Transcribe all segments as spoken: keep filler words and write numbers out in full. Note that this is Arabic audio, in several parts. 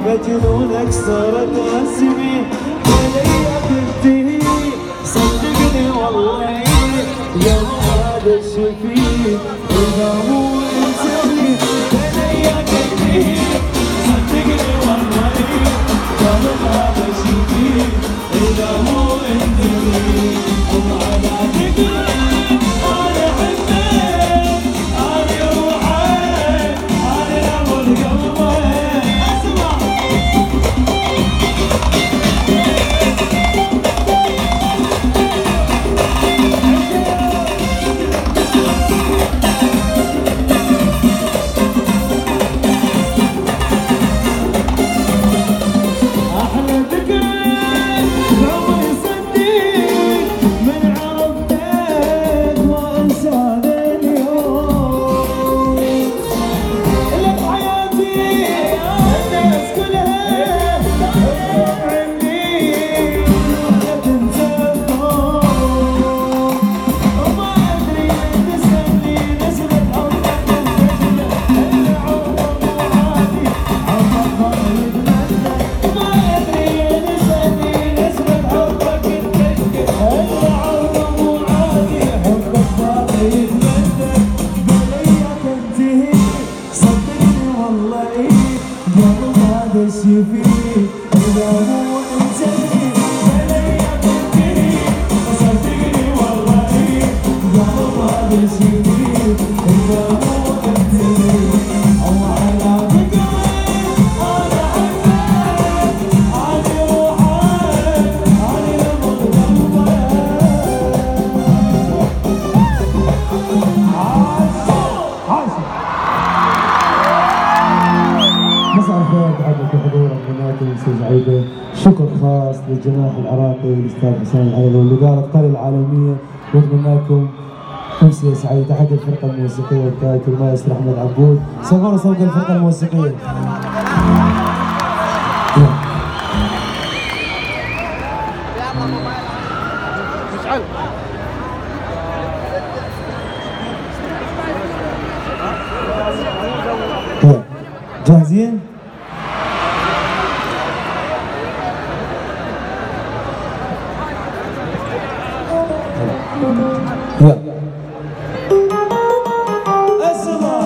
مجنونك صارت رسمي علي تنتهي صدقني والله يوم هذا الشفيق إذا مو انتهي علي تنتهي صدقني والله يوم هذا الشفيق إذا مو انتهي وعلى ذكرك أنا حبيت أنا روحي أنا أمر قلبي شكر خاص للجناح العراقي الاستاذ حسين العيضي والاداره القريه العالميه، ونتمنى لكم امسيه سعيده. تحت الفرقه الموسيقيه بتاعت المايسترو احمد عبود، صغروا صوت الفرقه الموسيقيه. جاهزين؟ يلا اسمع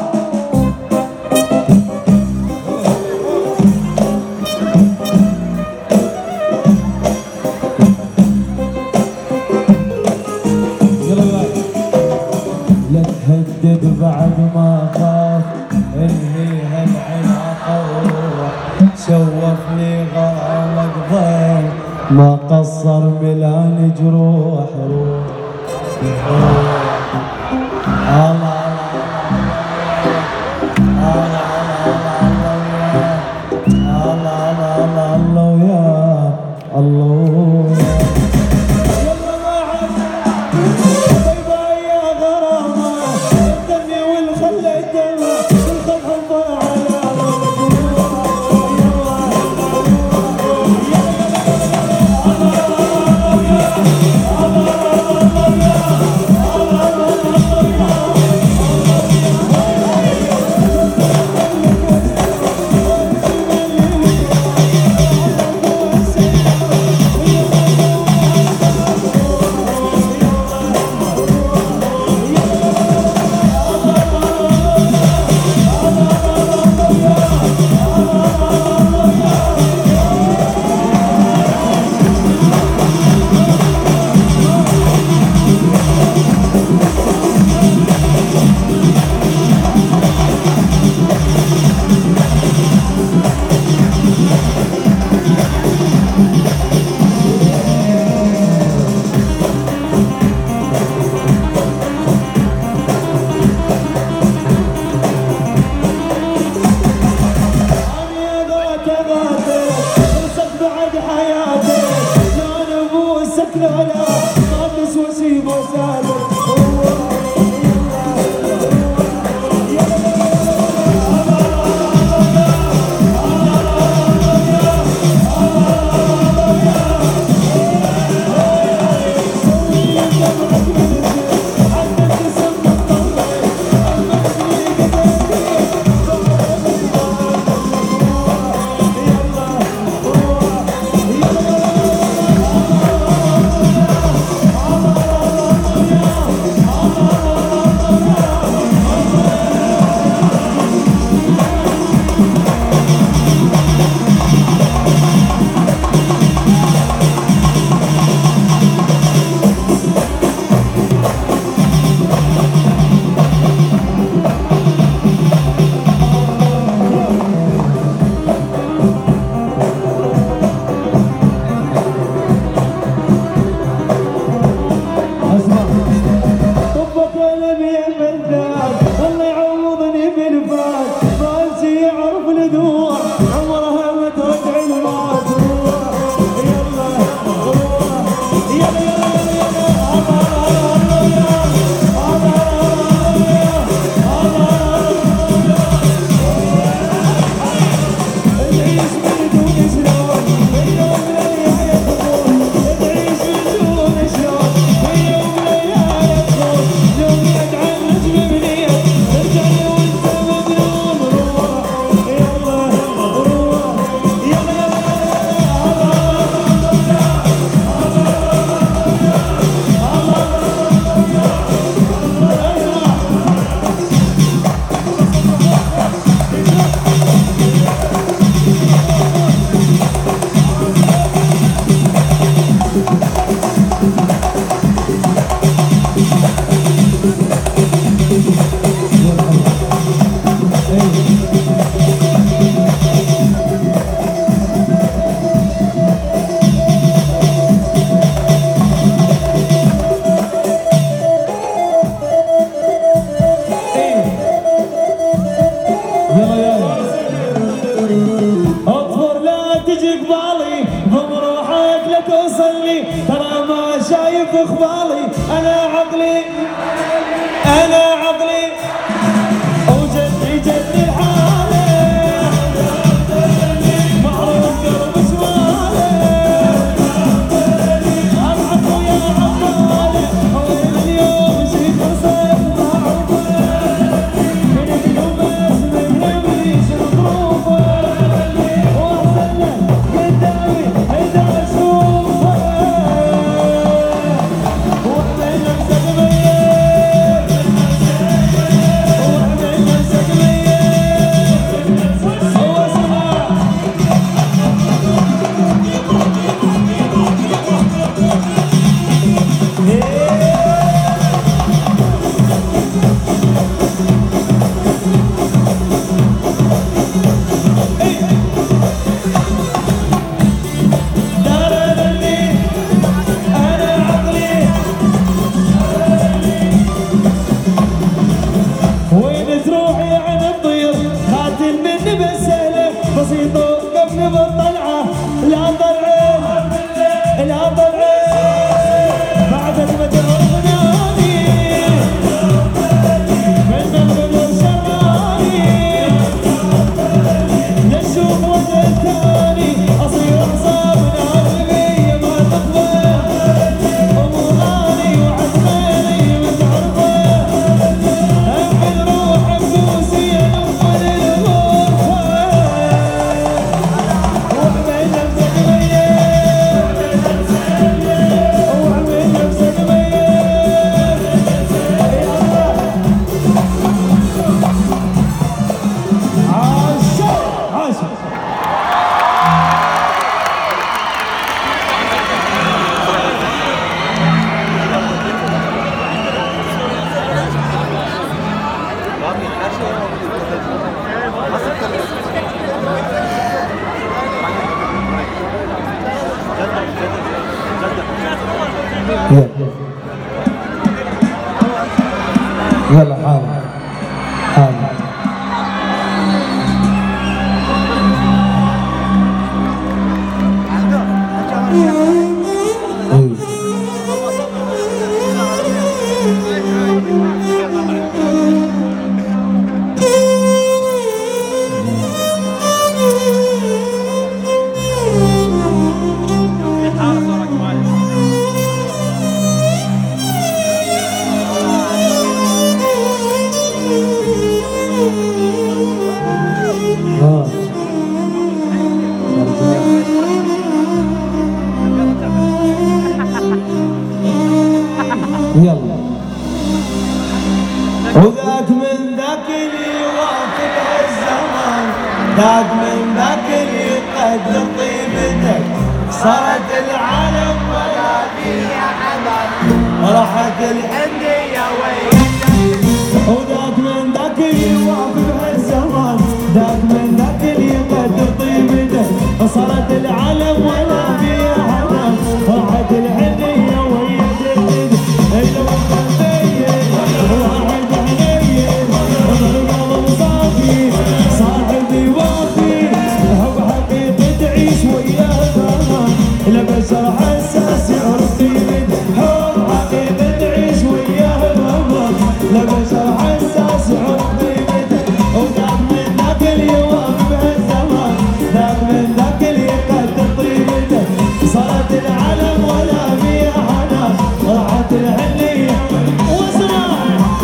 يلا لا تهدد بعد ما خاف انهي هالعلاقه شوفني غرامك ضيل ما قصر ملان جروح روح بسيطة قبل بالطلعة لا طلعين لا طلعين بعد المدار غناني من مغرب الشراني نشوف وجه ثاني أصير حساب العالمية ما تقبل أموراني وعزماني متعرفة أحمل روح بوسي أول الغرفة واعمل نفسك ميت واعمل نفسك ميت عاشق عاشق يلا حالة حالة يلا وذاك من ذاك اللي يوافق الزمان ذاك من ذاك اللي يقدر طيبتك صارت العالم ولا فيها حمل راحت الحندية وياك وذاك من ذاك اللي يوافق الزمان ذاك من ذاك اللي يقدر طيبتك صارت العالم ولا فيها حمل راحت الحندية وياك صاحبي وافي هو حقيقي تعيش وياه كمان لا بشر حساس يعرف قيمة حب حقيقي تعيش وياه كمان لا بشر حساس يعرف قيمته وذاك من ذاك اللي يوافق بهالزمان ذاك من ذاك اللي يقدر طيبته صارت العالم ولا فيها حنان راحت الهنية واسمع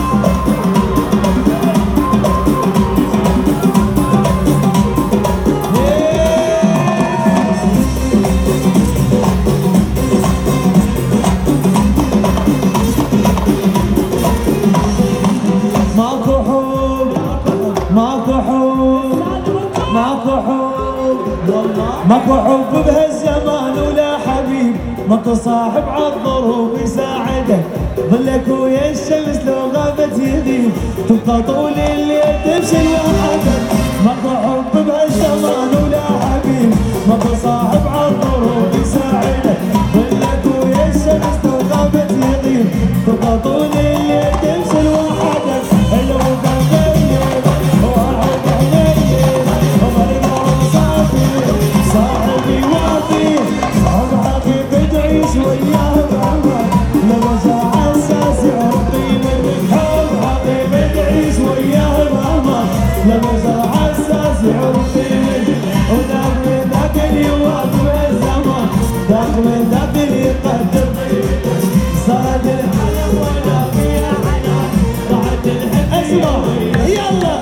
ماكو حب ماكو حب ماكو حب ماكو حب بهالزمان ولا حبيب ماكو صاحب عالظروف يساعدك ظلك ويا الشمس لو غابت يغيب تبقى طول الليل تمشي لوحدك ماكو حب بهالزمان ولا حبيب ماكو صاحب عالظروف يساعدك ظلك ويا الشمس لو غابت يغيب تبقى طول الليل تمشي لوحدك لو كان غيب واحد حنين وطريقه صافي صاحبي وافي حب حقيقي تعيش وياه بامان لا بشر حساس يعرف قيمة حب حقيقي تعيش وياه بامان لا بشر حساس يعرف قيمة وذاك من ذاك اللي يواكب الزمان ذاك من ذاك اللي يقدر قيمته صارت العالم ولا فيها حنان ضاعت الحنين يلا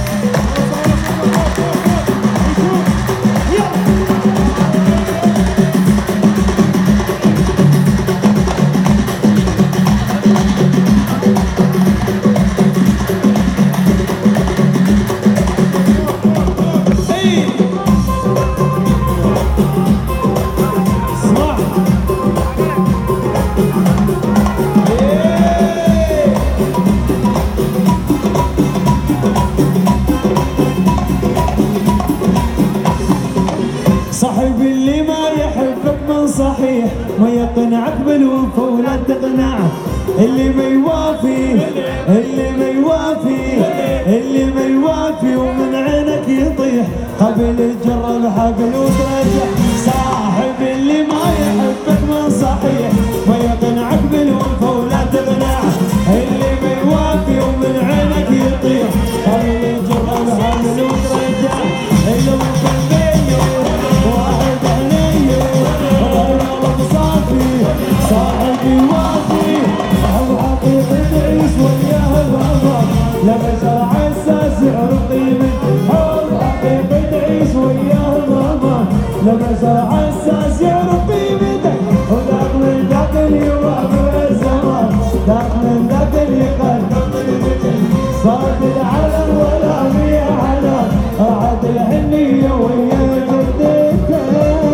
صاحب اللي ما يحبك من صحيح ما يقنعك بالوفا ولا تقنعه اللي ما يوافي اللي ما يوافي اللي ما يوافي ومن عينك يطيح قبل تجرب حبل وترجع صاحب اللي ما يحبك من صحيح ما يقنعك بالوفا ولا تقنعه اللي بيوافي ومن عينك يطير قبل تجرب حبل وترجع اللي مخليه واحد عليه والقلب صافي صاحب يوافي حب حقيقي تعيش وياه الغضب لما شرع اساس يعرف قيمه حب حقيقي تعيش وياه الغضب لما شرع اساس يعرف قيمتك وذاك من ذاك اللي يوافق الزمان ذاك من ذاك اللي قدم قيمتك صار العالم ولا فيها حنان راحت الحنيه ويا جدتك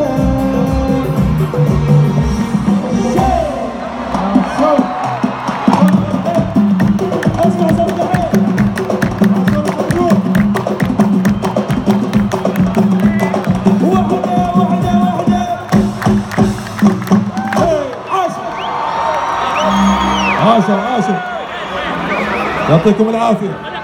اسمع صوت الحين وحده وحده وحده عاشر عاشر يعطيكم العافيه.